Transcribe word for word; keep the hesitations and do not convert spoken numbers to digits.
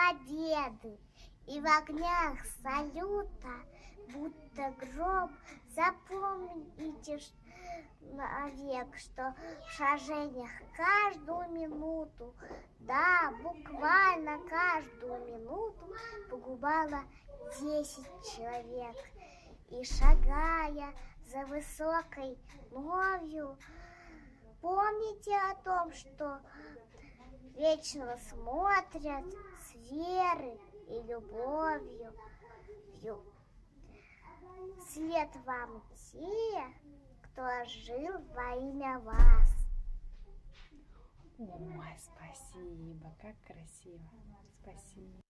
победы, и в огнях салюта, будто гром, запомните навек, что в сражениях каждую минуту, да, буквально каждую минуту погубало десять человек. И шагая за высокой новью, помните о том, что вечно смотрят с верой и любовью. След вам те, кто жил во имя вас. Ой, спасибо, как красиво. Спасибо.